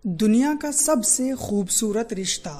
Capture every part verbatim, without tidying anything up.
دنیا کا سب سے خوبصورت رشتہ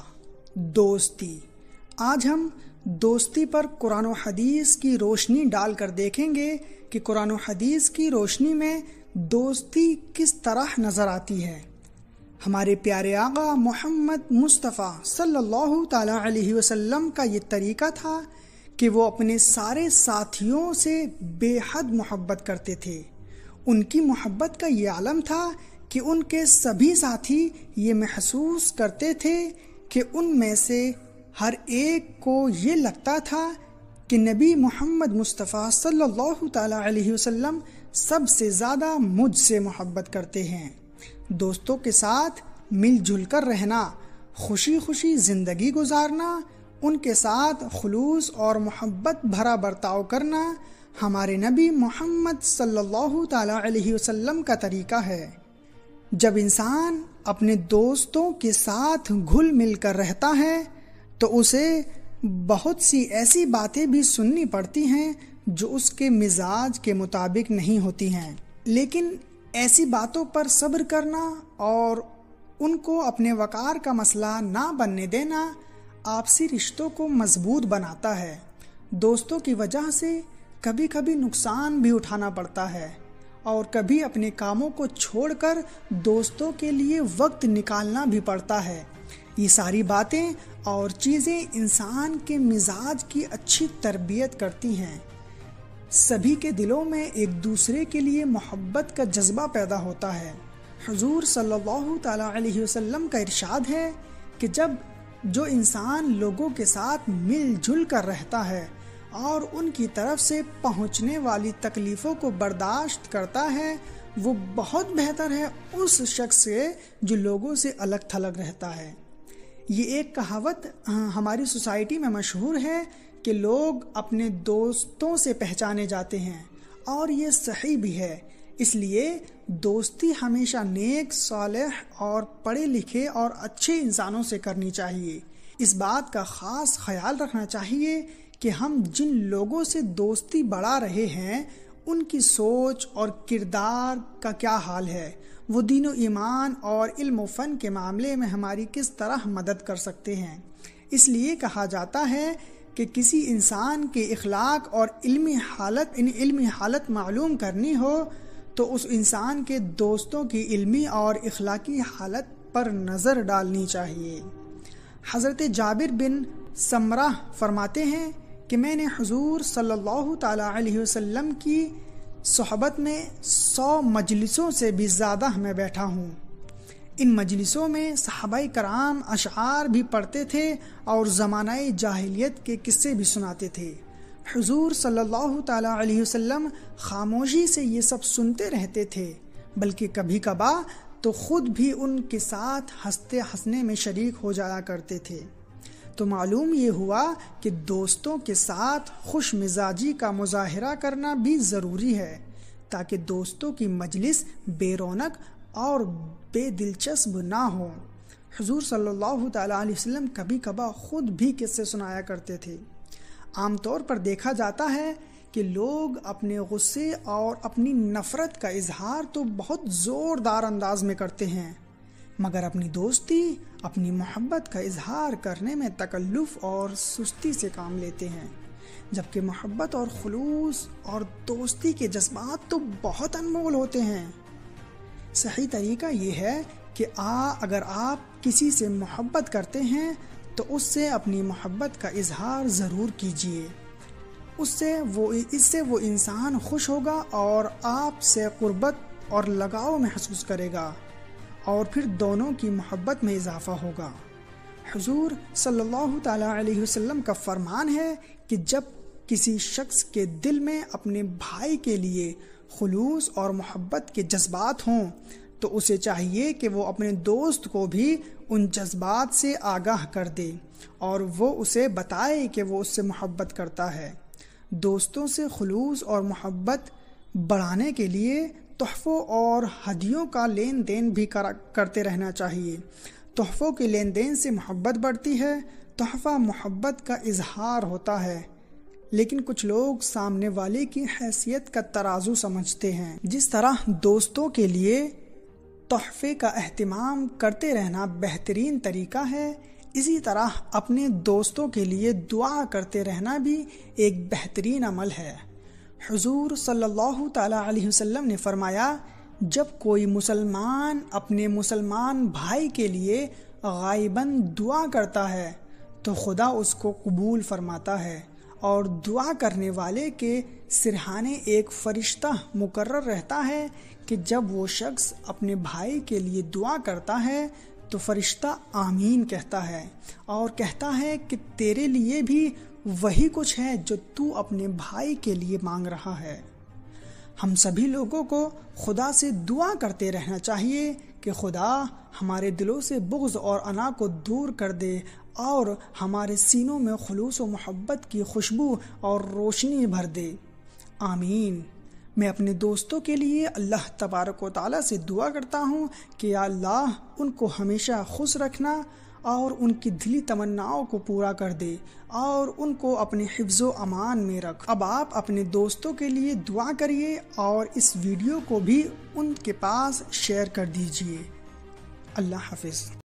دوستی۔ آج ہم دوستی پر قرآن و حدیث کی روشنی ڈال کر دیکھیں گے کہ قرآن و حدیث کی روشنی میں دوستی کس طرح نظر آتی ہے۔ ہمارے پیارے آقا محمد مصطفیٰ صلی اللہ تعالیٰ علیہ وسلم کا یہ طریقہ تھا کہ وہ اپنے سارے ساتھیوں سے بے حد محبت کرتے تھے۔ ان کی محبت کا یہ عالم تھا کہ ان کے سبھی ساتھی یہ محسوس کرتے تھے کہ ان میں سے ہر ایک کو یہ لگتا تھا کہ نبی محمد مصطفیٰ صلی اللہ تعالیٰ علیہ وسلم سب سے زیادہ مجھ سے محبت کرتے ہیں۔ دوستوں کے ساتھ مل جل کر رہنا، خوشی خوشی زندگی گزارنا، ان کے ساتھ خلوص اور محبت بھرا برتاؤ کرنا ہمارے نبی محمد صلی اللہ تعالیٰ علیہ وسلم کا طریقہ ہے۔ جب انسان اپنے دوستوں کے ساتھ گھل مل کر رہتا ہے تو اسے بہت سی ایسی باتیں بھی سننی پڑتی ہیں جو اس کے مزاج کے مطابق نہیں ہوتی ہیں، لیکن ایسی باتوں پر صبر کرنا اور ان کو اپنے وقار کا مسئلہ نہ بننے دینا آپسی رشتوں کو مضبوط بناتا ہے۔ دوستوں کی وجہ سے کبھی کبھی نقصان بھی اٹھانا پڑتا ہے اور کبھی اپنے کاموں کو چھوڑ کر دوستوں کے لیے وقت نکالنا بھی پڑتا ہے۔ یہ ساری باتیں اور چیزیں انسان کے مزاج کی اچھی تربیت کرتی ہیں۔ سبھی کے دلوں میں ایک دوسرے کے لیے محبت کا جذبہ پیدا ہوتا ہے۔ حضور صلی اللہ تعالیٰ علیہ وسلم کا ارشاد ہے کہ جب جو انسان لوگوں کے ساتھ مل جل کر رہتا ہے اور ان کی طرف سے پہنچنے والی تکلیفوں کو برداشت کرتا ہے، وہ بہت بہتر ہے اس شخص سے جو لوگوں سے الگ تھلگ رہتا ہے۔ یہ ایک کہاوت ہماری سوسائٹی میں مشہور ہے کہ لوگ اپنے دوستوں سے پہچانے جاتے ہیں، اور یہ صحیح بھی ہے۔ اس لیے دوستی ہمیشہ نیک، صالح اور پڑھے لکھے اور اچھے انسانوں سے کرنی چاہیے۔ اس بات کا خاص خیال رکھنا چاہیے کہ ہم جن لوگوں سے دوستی بڑھا رہے ہیں ان کی سوچ اور کردار کا کیا حال ہے، وہ دین و ایمان اور علم و فن کے معاملے میں ہماری کس طرح مدد کر سکتے ہیں۔ اس لیے کہا جاتا ہے کہ کسی انسان کے اخلاق اور علمی حالت ان علمی حالت معلوم کرنی ہو تو اس انسان کے دوستوں کی علمی اور اخلاقی حالت پر نظر ڈالنی چاہیے۔ حضرت جابر بن سمرہ فرماتے ہیں کہ میں نے حضور صلی اللہ تعالیٰ علیہ وسلم کی صحبت میں سو مجلسوں سے بھی زیادہ میں بیٹھا ہوں۔ ان مجلسوں میں صحابہ کرام اشعار بھی پڑھتے تھے اور زمانہ جاہلیت کے قصے بھی سناتے تھے۔ حضور صلی اللہ تعالیٰ علیہ وسلم خاموشی سے یہ سب سنتے رہتے تھے، بلکہ کبھی کبھار تو خود بھی ان کے ساتھ ہنستے ہنسنے میں شریک ہو جایا کرتے تھے۔ تو معلوم یہ ہوا کہ دوستوں کے ساتھ خوش مزاجی کا مظاہرہ کرنا بھی ضروری ہے تاکہ دوستوں کی مجلس بے رونق اور بے دلچسپ نہ ہو۔ حضور صلی اللہ تعالیٰ علیہ وسلم کبھی کبھار خود بھی قصے سنایا کرتے تھے۔ عام طور پر دیکھا جاتا ہے کہ لوگ اپنے غصے اور اپنی نفرت کا اظہار تو بہت زوردار انداز میں کرتے ہیں، مگر اپنی دوستی، اپنی محبت کا اظہار کرنے میں تکلف اور سستی سے کام لیتے ہیں، جبکہ محبت اور خلوص اور دوستی کے جذبات تو بہت انمول ہوتے ہیں۔ صحیح طریقہ یہ ہے کہ آ اگر آپ کسی سے محبت کرتے ہیں تو اس سے اپنی محبت کا اظہار ضرور کیجیے۔ اس سے وہ اس سے وہ انسان خوش ہوگا اور آپ سے قربت اور لگاؤ محسوس کرے گا، اور پھر دونوں کی محبت میں اضافہ ہوگا۔ حضور صلی اللہ تعالیٰ علیہ وسلم کا فرمان ہے کہ جب کسی شخص کے دل میں اپنے بھائی کے لیے خلوص اور محبت کے جذبات ہوں تو اسے چاہیے کہ وہ اپنے دوست کو بھی ان جذبات سے آگاہ کر دے اور وہ اسے بتائے کہ وہ اس سے محبت کرتا ہے۔ دوستوں سے خلوص اور محبت بڑھانے کے لیے تحفوں اور ہدیوں کا لین دین بھی کرتے رہنا چاہیے۔ تحفوں کے لین دین سے محبت بڑھتی ہے۔ تحفہ محبت کا اظہار ہوتا ہے، لیکن کچھ لوگ سامنے والے کی حیثیت کا ترازو سمجھتے ہیں۔ جس طرح دوستوں کے لیے تحفے کا اہتمام کرتے رہنا بہترین طریقہ ہے، اسی طرح اپنے دوستوں کے لیے دعا کرتے رہنا بھی ایک بہترین عمل ہے۔ حضور صلی اللہ تعالیٰ علیہ وسلم نے فرمایا، جب کوئی مسلمان اپنے مسلمان بھائی کے لیے غائباً دعا کرتا ہے تو خدا اس کو قبول فرماتا ہے، اور دعا کرنے والے کے سرہانے ایک فرشتہ مقرر رہتا ہے کہ جب وہ شخص اپنے بھائی کے لیے دعا کرتا ہے تو فرشتہ آمین کہتا ہے اور کہتا ہے کہ تیرے لیے بھی وہی کچھ ہے جو تو اپنے بھائی کے لیے مانگ رہا ہے۔ ہم سبھی لوگوں کو خدا سے دعا کرتے رہنا چاہیے کہ خدا ہمارے دلوں سے بغض اور انا کو دور کر دے اور ہمارے سینوں میں خلوص و محبت کی خوشبو اور روشنی بھر دے، آمین۔ میں اپنے دوستوں کے لیے اللہ تبارک و تعالیٰ سے دعا کرتا ہوں کہ یا اللہ ان کو ہمیشہ خوش رکھنا اور ان کی دلی تمناؤں کو پورا کر دے اور ان کو اپنے حفظ و امان میں رکھ۔ اب آپ اپنے دوستوں کے لیے دعا کریے اور اس ویڈیو کو بھی ان کے پاس شیئر کر دیجیے۔ اللہ حافظ۔